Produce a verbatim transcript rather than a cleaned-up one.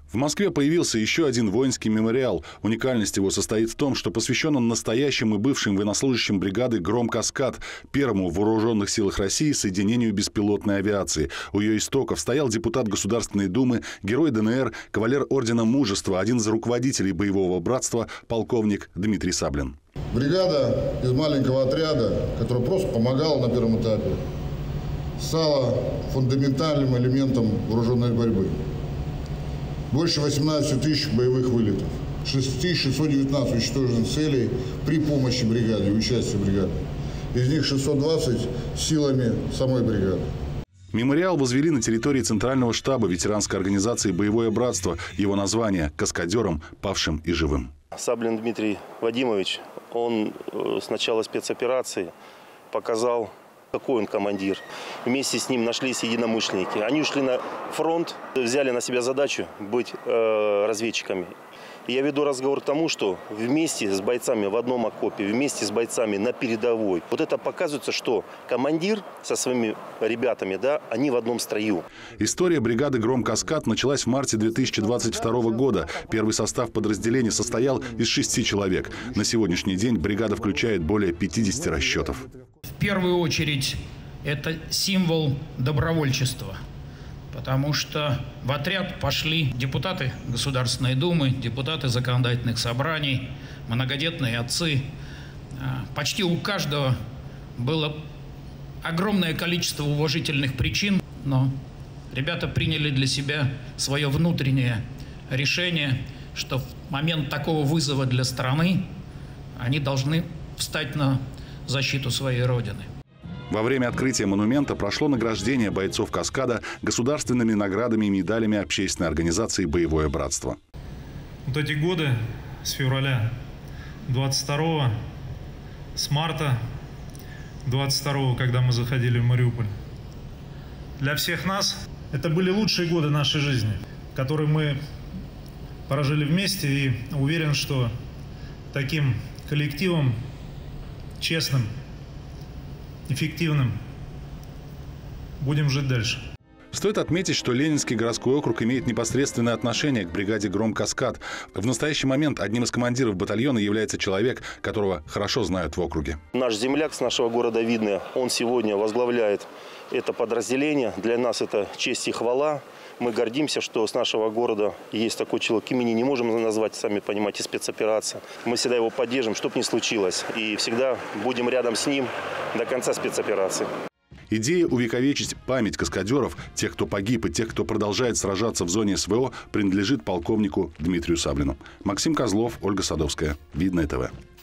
В Москве появился еще один воинский мемориал. Уникальность его состоит в том, что посвящен он настоящим и бывшим военнослужащим бригады «Гром-Каскад», первому в вооруженных силах России соединению беспилотной авиации. У ее истоков стоял депутат Государственной Думы, герой ДНР, кавалер Ордена Мужества, один из руководителей боевого братства, полковник Дмитрий Саблин. Бригада из маленького отряда, который просто помогал на первом этапе, стала фундаментальным элементом вооруженной борьбы. Больше восемнадцати тысяч боевых вылетов, шесть тысяч шестьсот девятнадцать уничтоженных целей при помощи бригады и участии бригады. Из них шестьсот двадцать силами самой бригады. Мемориал возвели на территории Центрального штаба ветеранской организации «Боевое братство». Его название – каскадерам, павшим и живым. Саблин Дмитрий Вадимович, он с начала спецоперации показал, какой он командир. Вместе с ним нашлись единомышленники. Они ушли на фронт, взяли на себя задачу быть э, разведчиками. И я веду разговор к тому, что вместе с бойцами в одном окопе, вместе с бойцами на передовой, вот это показывается, что командир со своими ребятами, да, они в одном строю. История бригады «Гром-Каскад» началась в марте две тысячи двадцать второго года. Первый состав подразделения состоял из шести человек. На сегодняшний день бригада включает более пятидесяти расчетов. В первую очередь это символ добровольчества. Потому что в отряд пошли депутаты Государственной Думы, депутаты законодательных собраний, многодетные отцы. Почти у каждого было огромное количество уважительных причин, но ребята приняли для себя свое внутреннее решение, что в момент такого вызова для страны они должны встать на защиту своей Родины. Во время открытия монумента прошло награждение бойцов «Каскада» государственными наградами и медалями общественной организации «Боевое братство». Вот эти годы с февраля двадцать второго, с марта двадцать второго, когда мы заходили в Мариуполь, для всех нас это были лучшие годы нашей жизни, которые мы прожили вместе, и уверен, что таким коллективом, честным, эффективным будем жить дальше. Стоит отметить, что Ленинский городской округ имеет непосредственное отношение к бригаде «Гром-Каскад». В настоящий момент одним из командиров батальона является человек, которого хорошо знают в округе. Наш земляк с нашего города Видное, он сегодня возглавляет это подразделение. Для нас это честь и хвала. Мы гордимся, что с нашего города есть такой человек. Имени не можем назвать, сами понимаете, спецоперация. Мы всегда его поддержим, что бы ни случилось. И всегда будем рядом с ним до конца спецоперации. Идея увековечить память каскадеров, тех, кто погиб, и тех, кто продолжает сражаться в зоне СВО, принадлежит полковнику Дмитрию Саблину. Максим Козлов, Ольга Садовская. Видное ТВ.